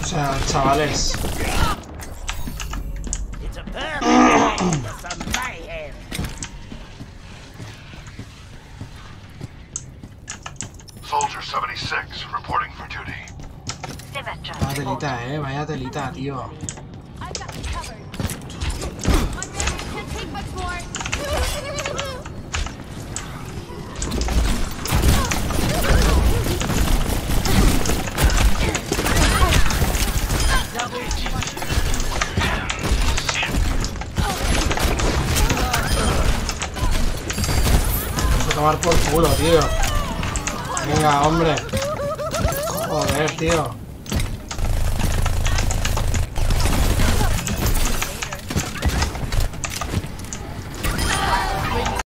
sea, chavales. Soldier 76 reporting for duty. Vaya telita, vaya telita, tío. Vamos a tomar por culo, tío. Venga, hombre. Joder, tío.